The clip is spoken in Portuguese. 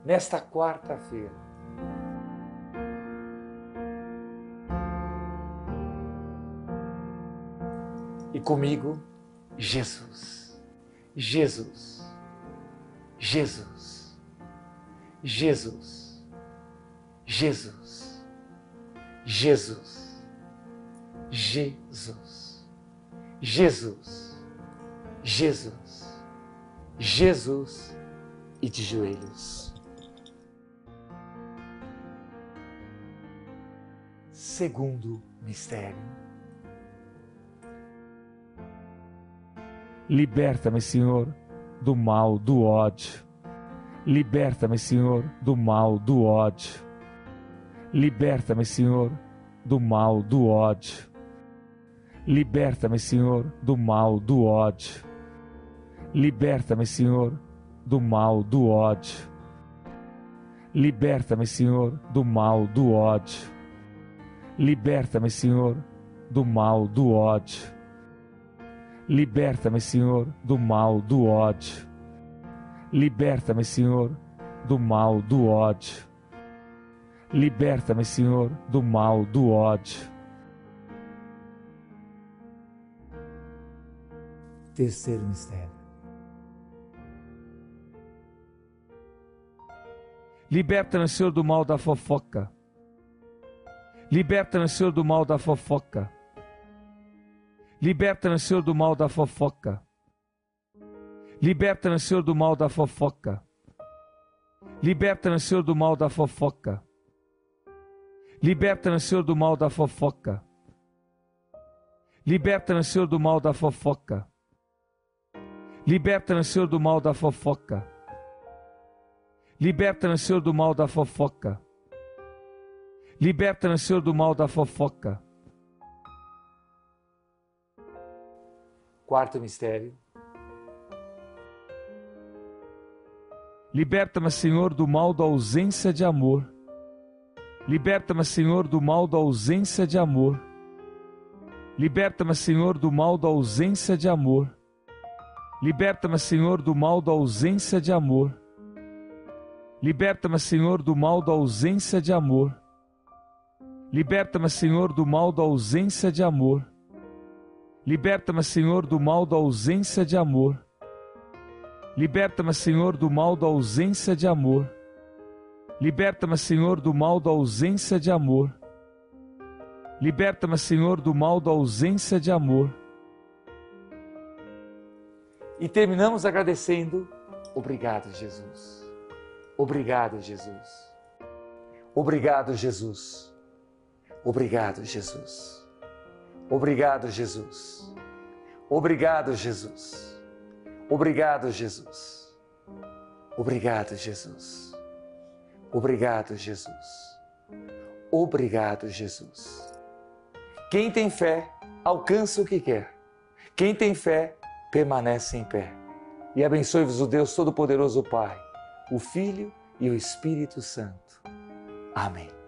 nesta quarta-feira. E comigo, Jesus, Jesus, Jesus, Jesus, Jesus, Jesus, Jesus, Jesus, Jesus, Jesus e de joelhos. Segundo mistério. Liberta-me, Senhor, do mal, do ódio. Liberta-me, Senhor, do mal, do ódio. Liberta-me, Senhor, do mal, do ódio. Liberta-me, Senhor, do mal, do ódio. Liberta-me, Senhor, do mal, do ódio. Liberta-me, Senhor, do mal, do ódio. Liberta-me, Senhor, do mal, do ódio. Liberta-me, Senhor, do mal, do ódio. Liberta-me, Senhor, do mal, do ódio. Liberta-me, Senhor, do mal, do ódio. Terceiro mistério. Liberta-me, Senhor, do mal da fofoca. Liberta-me, Senhor, do mal da fofoca. Liberta-me, Senhor, do mal da fofoca. Liberta-me, Senhor, do mal da fofoca. Liberta-me, Senhor, do mal da fofoca. Liberta-me, Senhor, do mal da fofoca. Liberta-me, Senhor, do mal da fofoca. Liberta-me, Senhor, do mal da fofoca. Liberta-me, Senhor, do mal da fofoca. Liberta-me, Senhor, do mal da fofoca. Quarto mistério. Liberta-me, Senhor, do mal da ausência de amor. Liberta-me, Senhor, do mal da ausência de amor. Liberta-me, Senhor, do mal da ausência de amor. Liberta-me, Senhor, do mal da ausência de amor. Liberta-me, Senhor, do mal da ausência de amor. Liberta-me, Senhor, do mal da ausência de amor. Liberta-me, Senhor, do mal da ausência de amor. Liberta-me, Senhor, do mal da ausência de amor. Liberta-me, Senhor, do mal da ausência de amor. Liberta-me, Senhor, do mal da ausência de amor. E terminamos agradecendo. Obrigado, Jesus. Obrigado, Jesus. Obrigado, Jesus. Obrigado, Jesus. Obrigado, Jesus. Obrigado, Jesus. Obrigado, Jesus. Obrigado, Jesus. Obrigado, Jesus. Obrigado, Jesus. Quem tem fé, alcança o que quer. Quem tem fé, permanece em pé. E abençoe-vos o Deus Todo-Poderoso, Pai, o Filho e o Espírito Santo. Amém.